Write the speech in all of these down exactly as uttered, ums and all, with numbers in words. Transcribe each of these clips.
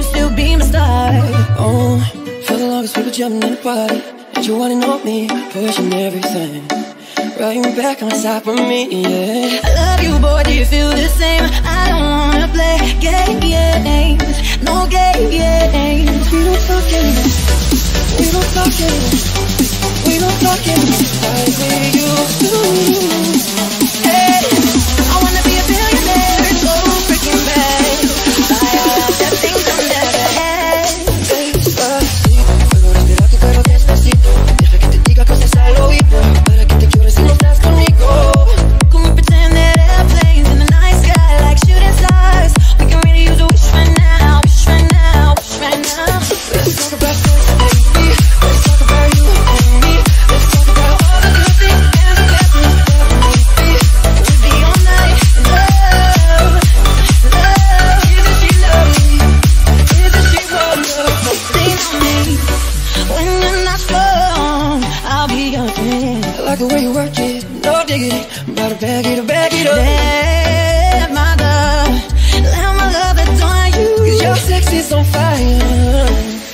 still be my star. Oh, for the longest we were jumping in the party, and you wanting on me, pushing everything right back on top of me, yeah. I love you, boy, do you feel the same? I don't wanna play games, no games. We don't talk anymore, we don't talk anymore, we don't talk anymore like we used to. Hey, I wanna be a billionaire, so freaking bad. Buy all of the things I've never had. Despacito, puedo respirarte pero despacito. Deja que te diga cosas al oído, para que te llores si no estás conmigo. Can we pretend that airplanes in the night sky like shooting stars? We can really use a wish right now, wish right now, wish right now. Let's talk about sex, baby. Let's talk about you and me. Let's talk about all the good things and the bad things that we be. We'll be all night in love, love. Isn't she lovely? Isn't she wonderful? Lean on me when you're not strong. I'll be your friend. I like the way you work it, no diggity. I'm about to bag it up, bag it up. Let my love, let my love adorn you. 'Cause your sex is on fire.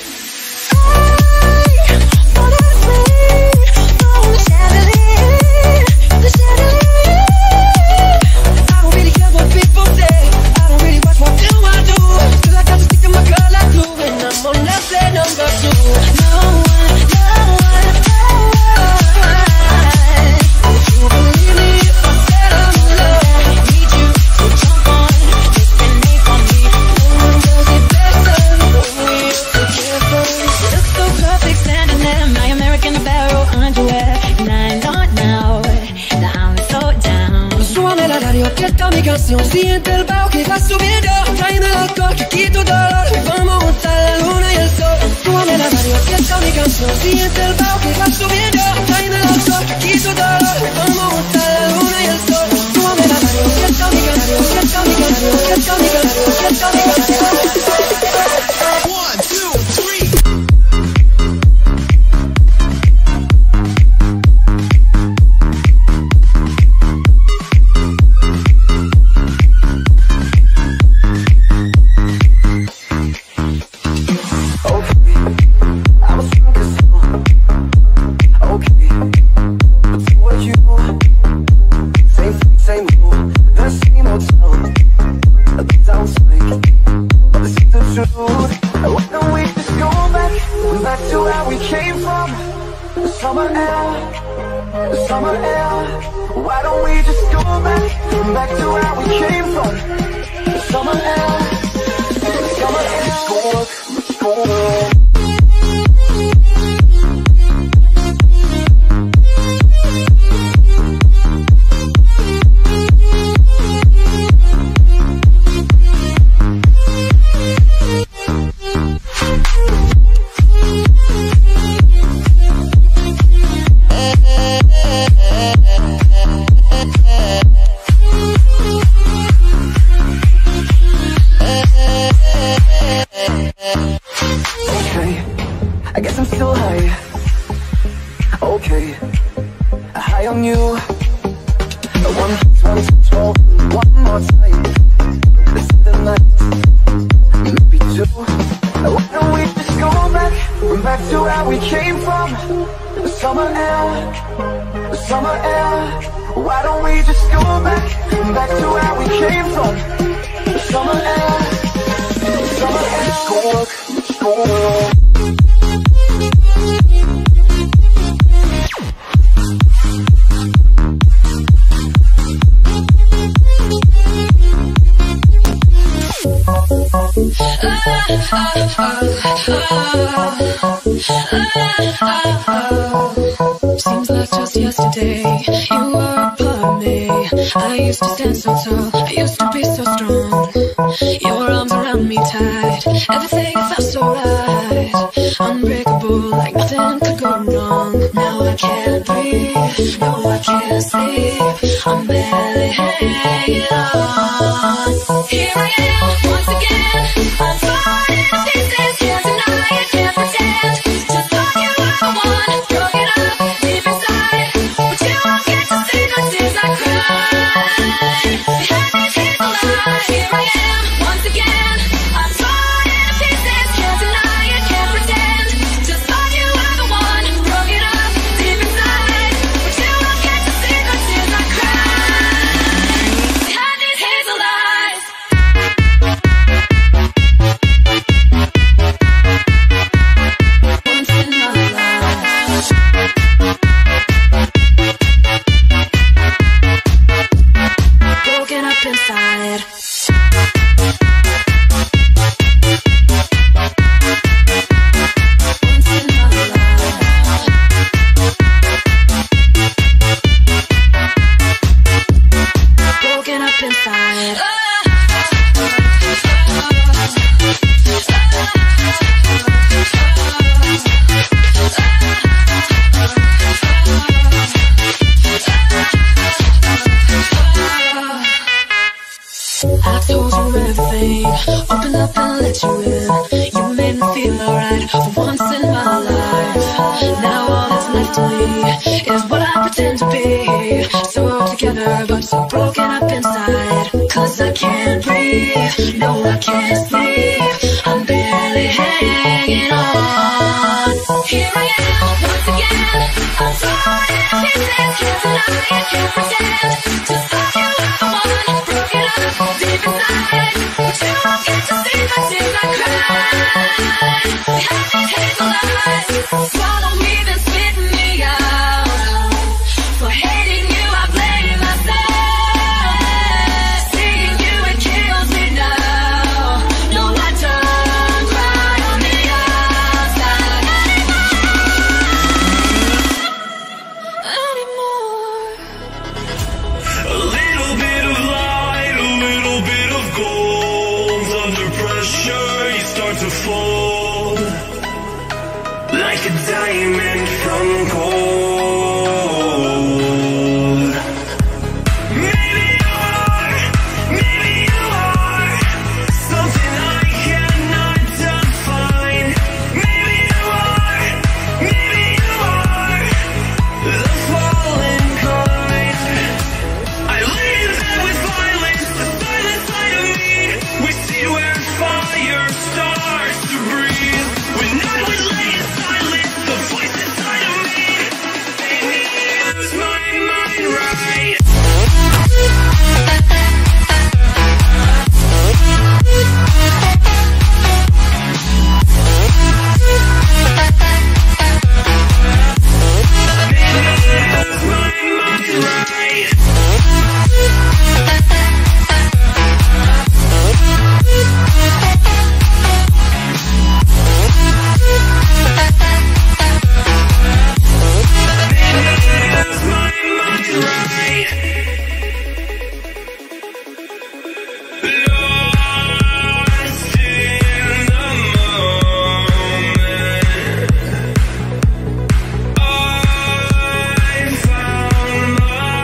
Siente el bajo que va subiendo, tráeme el alcohol que quito dolor. Vamos a juntar la luna y el sol. Súbame la radio, que esta mi canción. Siente el bajo que va subiendo, tráeme el alcohol que quito dolor. Vamos a juntar la luna y el sol. Súbame la radio, que esta mi canción, que esta mi canción, que esta mi canción, que esta mi canción. One, two, three. Seems like just yesterday you were a part of me. I used to stand so tall, I used to be so strong. Your arms around me tight, everything felt so right. Unbreakable, like nothing could go wrong. Now I can't breathe, no I can't sleep, I'm barely hanging on. Here I am, once again, I'm falling to pieces. Can't deny it, can't pretend. Just thought you were the one, broke it up deep inside, but you won't get to see the tears I cried. Behind these tears alive, here I am, once again, I'm falling to pieces. right for once in my life. Now all that's left of me is what I pretend to be. So together but so broken up inside. Cause I can't breathe, no I can't sleep. I'm barely hanging on. Here I am once again, I'm sorry in pieces. Can't deny it, can't pretend to stop you I want. Broken up deep inside, but you don't get to see the tears I cry. Behind these hazel eyes, swallow me then spit me out. For hating you I blame myself. Seeing you it kills me now. No I don't cry on the outside anymore. A little bit of light, a little bit of gold. Under pressure you start to fold, like a diamond from gold. Maybe you are, maybe you are something I cannot define. Maybe you are, maybe you are the fallen kind. I leave there with violence, the silent side of me. We see where fire starts to breathe. When I would lay in silence, the voice inside of me made me lose my mind right. Lose my mind right. Lose my mind right. Lost in the moment, I found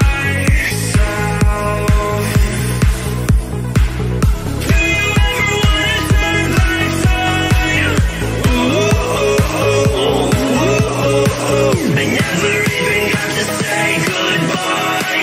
myself. Do you ever wanna turn back time? I never even got to say goodbye.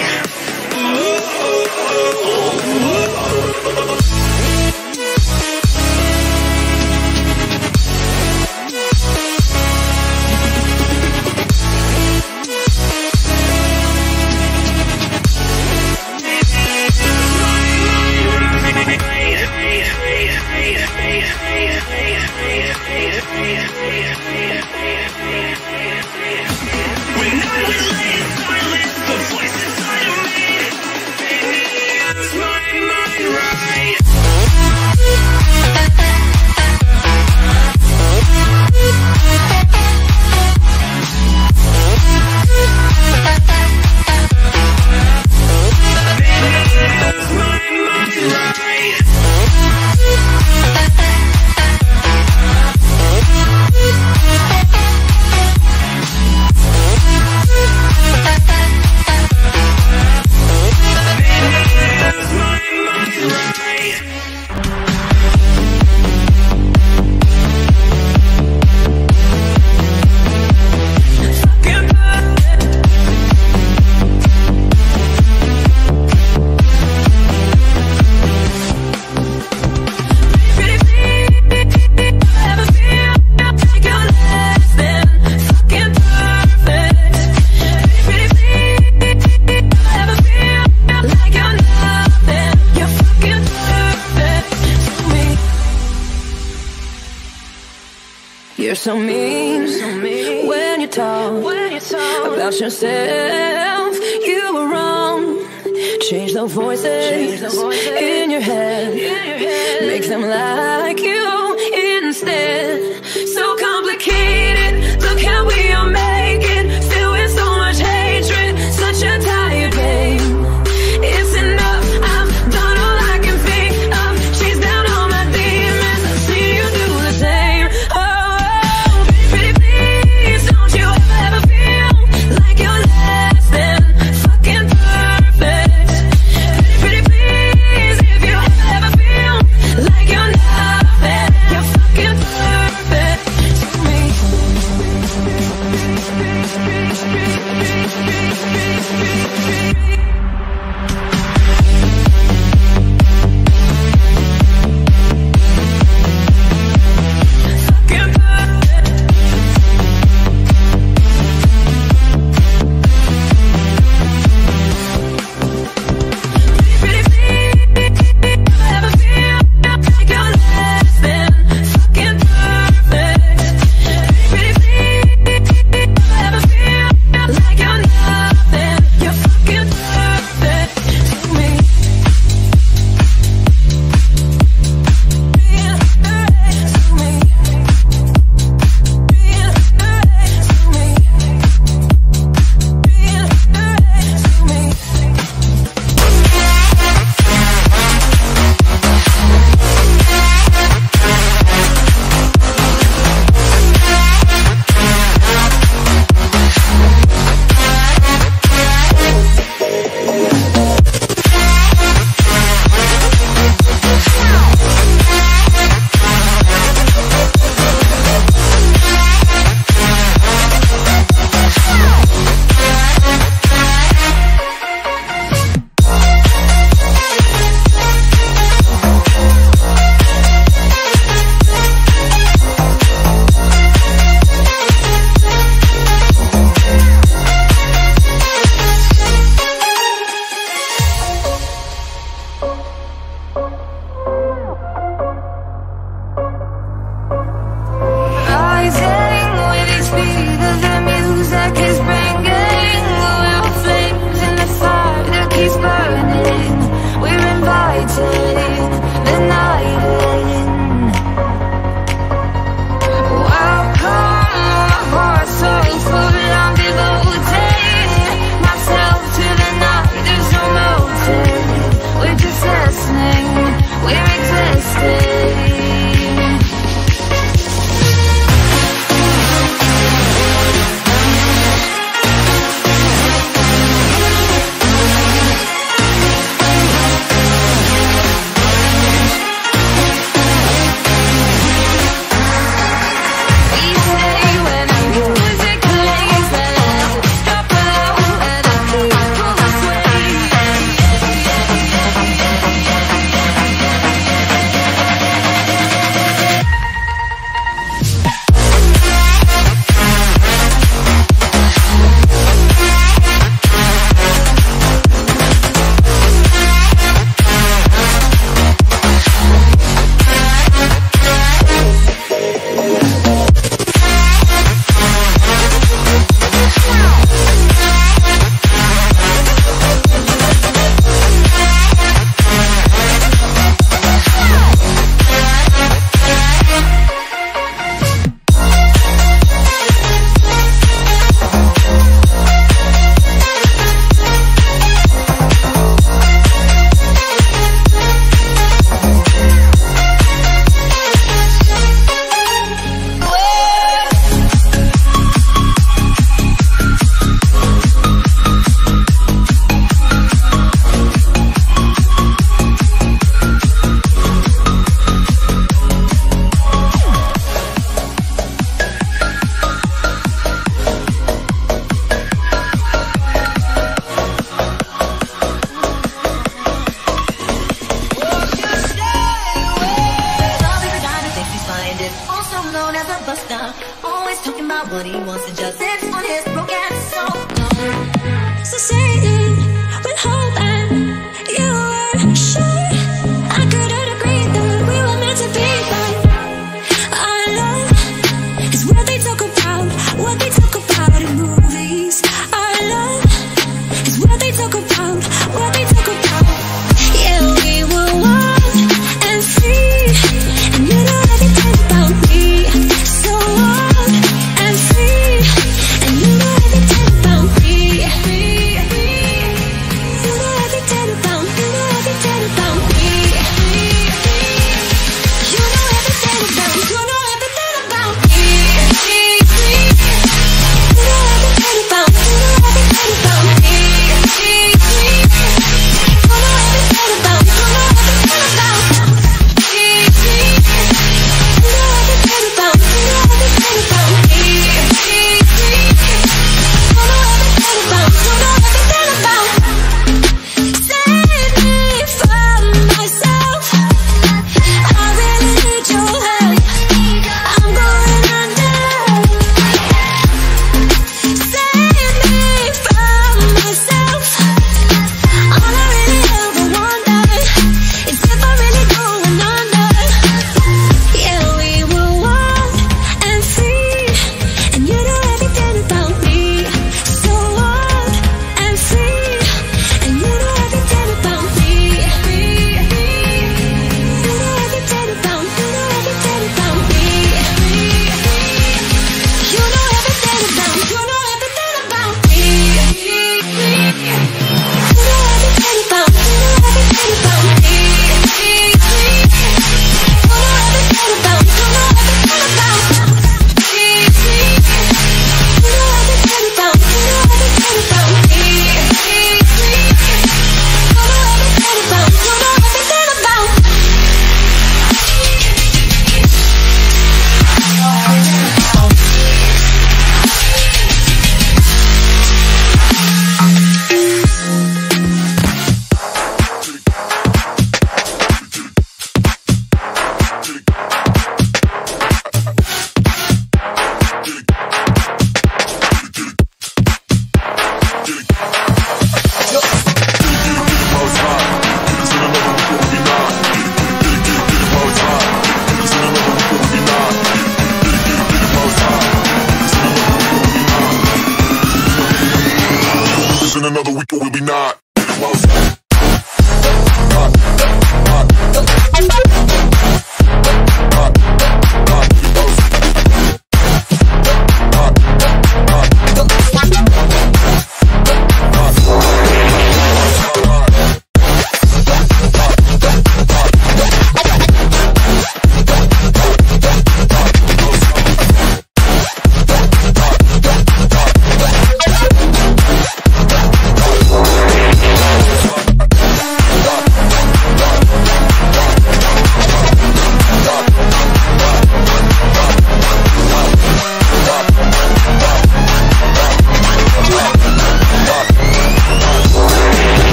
When I was lay in silence, the voice inside of me made me lose my mind right. Lose my mind right. Lose my mind right. You're so mean, so mean when you talk, when you talk about yourself. You were wrong. Change the voices, Change the voices in your head. In your head. Makes them like you instead. So complicated. Look how we are making. Still with so much hatred. Such a tired game. It's enough. I've done all I can think of. Chase down all my demons. I see you do the same. Oh. Pretty please, don't you ever feel like you're less than fucking perfect. Pretty please, if you ever feel like you're nothing, you're fucking perfect. stop. Always talking about what he wants to just dance on his broken soul. So saying with hope and you were sure I couldn't agree that we were meant to be, but our love is what they talk about, what they talk about in movies. Our love is what they talk about, what they talk about. Yeah, we were one and free, and you know everything about me. So one and free, and you know everything about me. You know everything about, you know everything about me. You know everything about, you know everything about me. You know everything about, you know everything about me. In another week or will be not.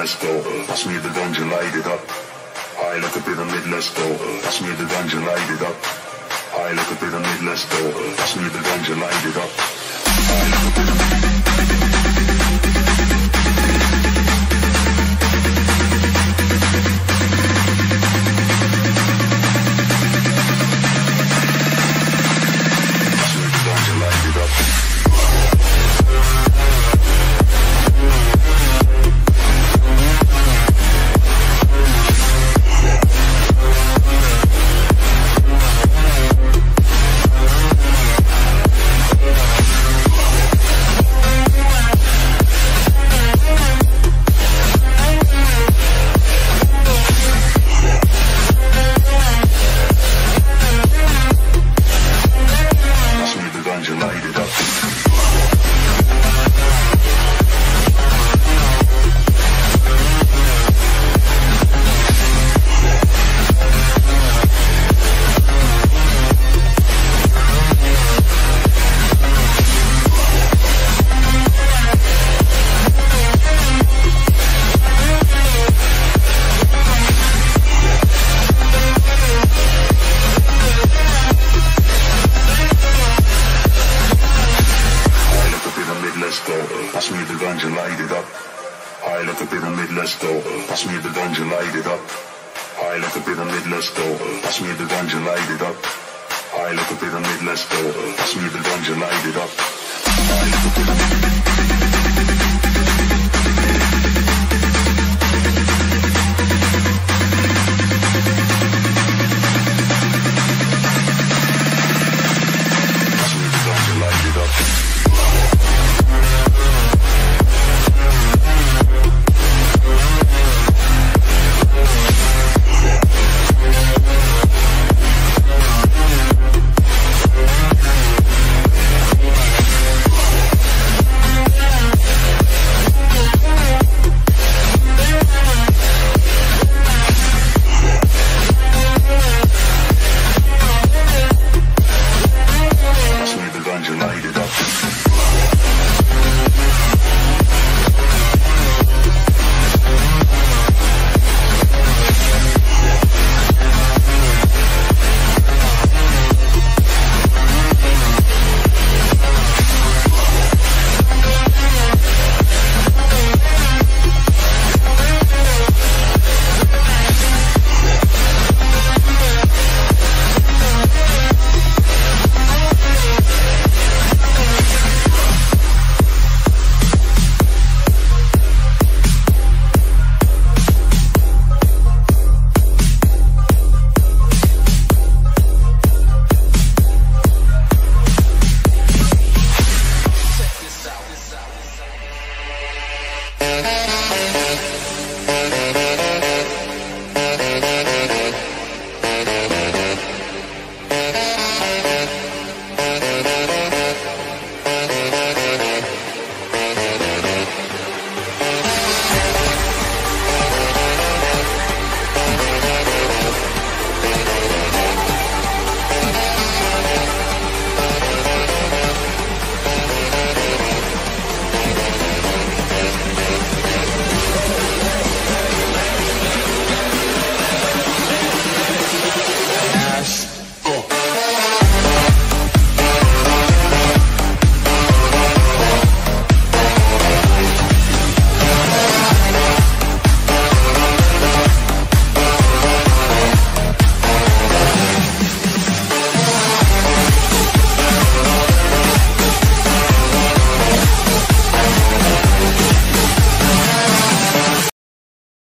let's go. Pass me the ganja, light it up. High like a pyramid, let's go. Pass me the ganja, light it up. High like a pyramid, let's go. Pass me the ganja, light it up. High like a pyramid. Pass me the ganja, light it up. High like a pyramid, let's go. Pass me the ganja, light it up. High like a pyramid, let's go. Pass me the ganja, light it up. High like a pyramid, let's go. Pass me the ganja, light it up. High like a pyramid.